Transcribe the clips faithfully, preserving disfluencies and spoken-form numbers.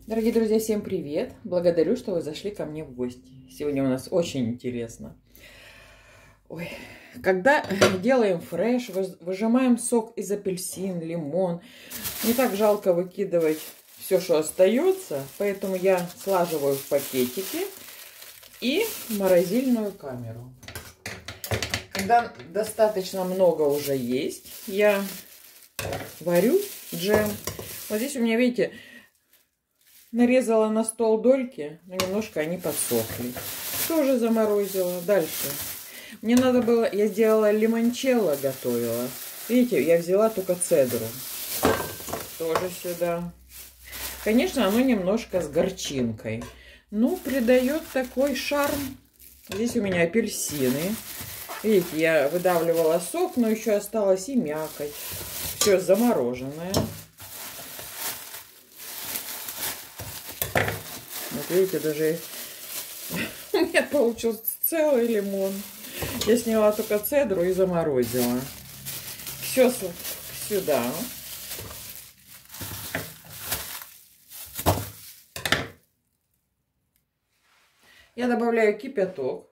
Дорогие друзья, всем привет! Благодарю, что вы зашли ко мне в гости. Сегодня у нас очень интересно. Ой, когда делаем фреш, выжимаем сок из апельсин, лимон, не так жалко выкидывать все, что остается, поэтому я слаживаю в пакетики и в морозильную камеру. Когда достаточно много уже есть, я варю джем. Вот здесь у меня, видите, нарезала на стол дольки, но немножко они подсохли. Тоже заморозила. Дальше. Мне надо было, я сделала лимончелло, готовила. Видите, я взяла только цедру. Тоже сюда. Конечно, оно немножко с горчинкой. Ну, придает такой шарм. Здесь у меня апельсины. Видите, я выдавливала сок, но еще осталось и мякоть. Все замороженное. Вот видите, даже у меня получился целый лимон. Я сняла только цедру и заморозила. Все сюда. Я добавляю кипяток.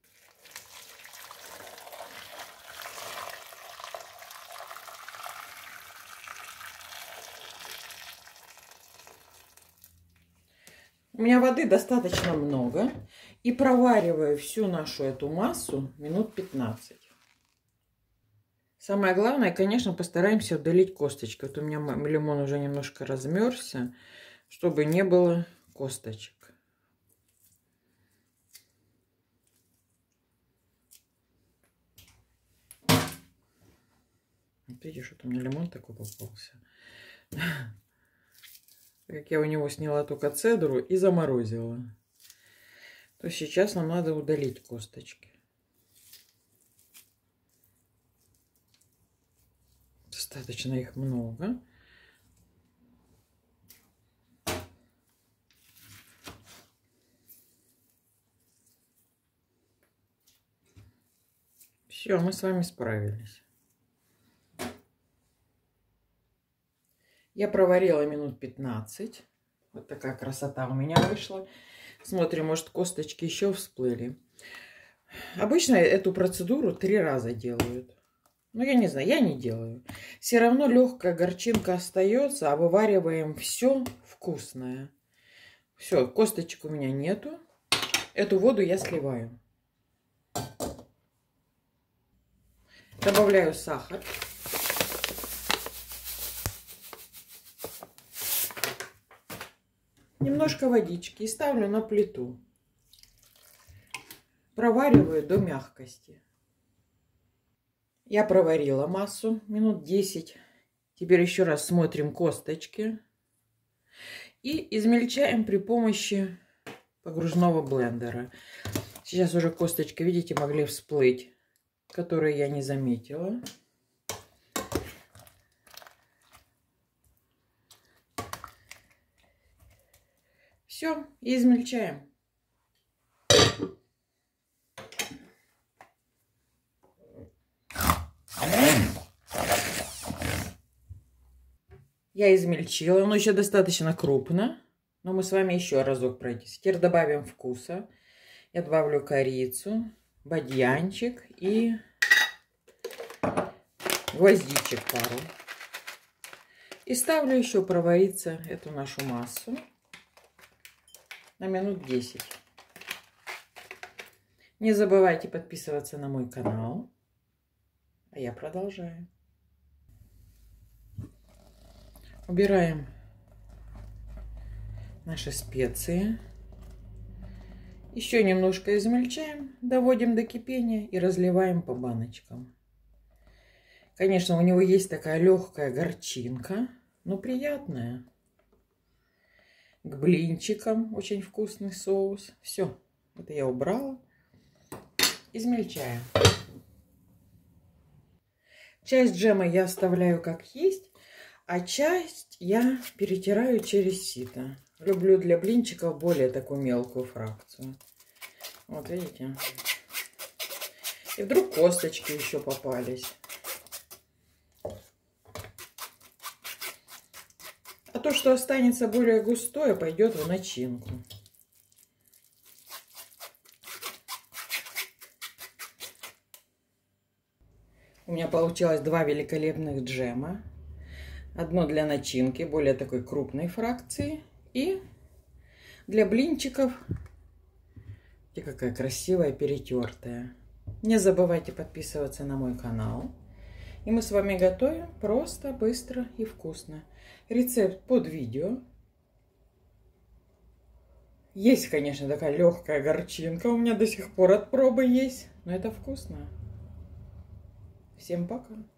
У меня воды достаточно много. И провариваю всю нашу эту массу минут пятнадцать. Самое главное, конечно, постараемся удалить косточки. Вот у меня лимон уже немножко размерзся, чтобы не было косточек. Вот видишь, вот у меня лимон такой попался. Как я у него сняла только цедру и заморозила, то сейчас нам надо удалить косточки. Достаточно их много. Все, мы с вами справились. Я проварила минут пятнадцать. Вот такая красота у меня вышла. Смотрим, может, косточки еще всплыли. Обычно эту процедуру три раза делают. Но я не знаю, я не делаю. Все равно легкая горчинка остается, а вывариваем все вкусное. Все, косточек у меня нету. Эту воду я сливаю. Добавляю сахар. Немножко водички и ставлю на плиту. Провариваю до мягкости. Я проварила массу минут десять. Теперь еще раз смотрим косточки. И измельчаем при помощи погружного блендера. Сейчас уже косточки, видите, могли всплыть, которые я не заметила. Все, и измельчаем. Я измельчила, но еще достаточно крупно. Но мы с вами еще разок пройдемся. Теперь добавим вкуса. Я добавлю корицу, бадьянчик и гвоздичек пару. И ставлю еще провариться эту нашу массу на минут десять. Не забывайте подписываться на мой канал. А я продолжаю. Убираем наши специи. Еще немножко измельчаем, доводим до кипения и разливаем по баночкам. Конечно, у него есть такая легкая горчинка, но приятная. К блинчикам очень вкусный соус. Все, это я убрала. Измельчаем. Часть джема я оставляю как есть, а часть я перетираю через сито. Люблю для блинчиков более такую мелкую фракцию. Вот видите. И вдруг косточки еще попались. А то, что останется более густое, пойдет в начинку. У меня получилось два великолепных джема. Одно для начинки, более такой крупной фракции. И для блинчиков. И какая красивая, перетертая. Не забывайте подписываться на мой канал. И мы с вами готовим просто, быстро и вкусно. Рецепт под видео. Есть, конечно, такая легкая горчинка. У меня до сих пор от пробы есть. Но это вкусно. Всем пока.